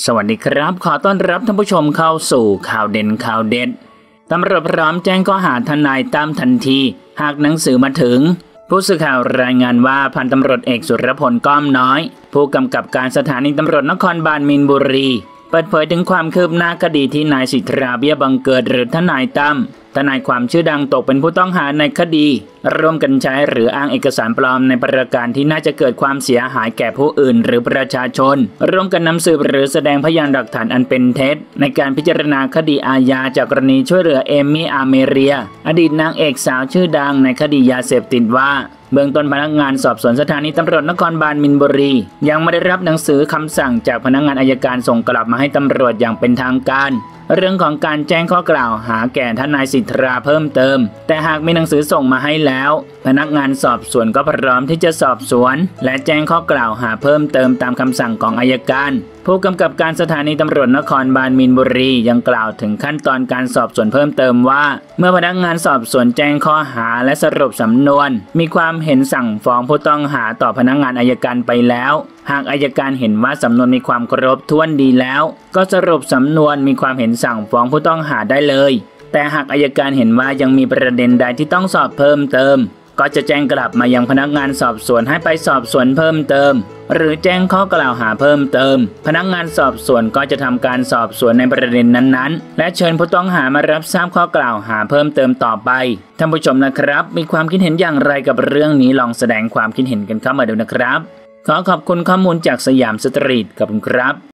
สวัสดีครับขอต้อนรับท่านผู้ชมเข้าสู่ข่าวเด่นข่าวเด็ดตำรวจพร้อมแจ้งข้อหาทนายตั้มทันทีหากหนังสือมาถึงผู้สื่อข่าวรายงานว่าพันตำรวจเอกสุรพลก้อมน้อยผู้กำกับการสถานีตำรวจนครบาลมีนบุรีเปิดเผยถึงความคืบหน้าคดีที่นายสิทธาเบี้ยบังเกิดหรือทนายตั้มทนายความชื่อดังตกเป็นผู้ต้องหาในคดีร่วมกันใช้หรืออ้างเอกสารปลอมในประการที่น่าจะเกิดความเสียหายแก่ผู้อื่นหรือประชาชนร่วมกันนำสืบหรือแสดงพยานหลักฐานอันเป็นเท็จในการพิจารณาคดีอาญาจากกรณีช่วยเหลือเอมมี่อาเมเรียอดีตนางเอกสาวชื่อดังในคดียาเสพติดว่าเบื้องต้นพนักงานสอบสวนสถานีตำรวจนครบาลมีนบุรียังไม่ได้รับหนังสือคำสั่งจากพนักงานอัยการส่งกลับมาให้ตำรวจอย่างเป็นทางการเรื่องของการแจ้งข้อกล่าวหาแก่ทนายสิทธาเพิ่มเติมแต่หากมีหนังสือส่งมาให้แล้วพนักงานสอบสวนก็พร้อมที่จะสอบสวนและแจ้งข้อกล่าวหาเพิ่มเติมตามคำสั่งของอัยการผู้กำกับการสถานีตำรวจนครบาลมีนบุรียังกล่าวถึงขั้นตอนการสอบสวนเพิ่มเติมว่าเมื่อพนักงานสอบสวนแจ้งข้อหาและสรุปสำนวนมีความเห็นสั่งฟ้องผู้ต้องหาต่อพนักงานอัยการไปแล้วหากอัยการเห็นว่าสำนวนมีความครบถ้วนดีแล้วก็สรุปสำนวนมีความเห็นสั่งฟ้องผู้ต้องหาได้เลยแต่หากอัยการเห็นว่ายังมีประเด็นใดที่ต้องสอบเพิ่มเติมก็จะแจ้งกลับมายังพนักงานสอบสวนให้ไปสอบสวนเพิ่มเติมหรือแจ้งข้อกล่าวหาเพิ่มเติมพนักงานสอบสวนก็จะทำการสอบสวนในประเด็นนั้นๆและเชิญผู้ต้องหามารับทราบข้อกล่าวหาเพิ่มเติมต่อไปท่านผู้ชมนะครับมีความคิดเห็นอย่างไรกับเรื่องนี้ลองแสดงความคิดเห็นกันเข้ามาดูนะครับขอขอบคุณข้อมูลจากสยามสตรีทขอบคุณครับ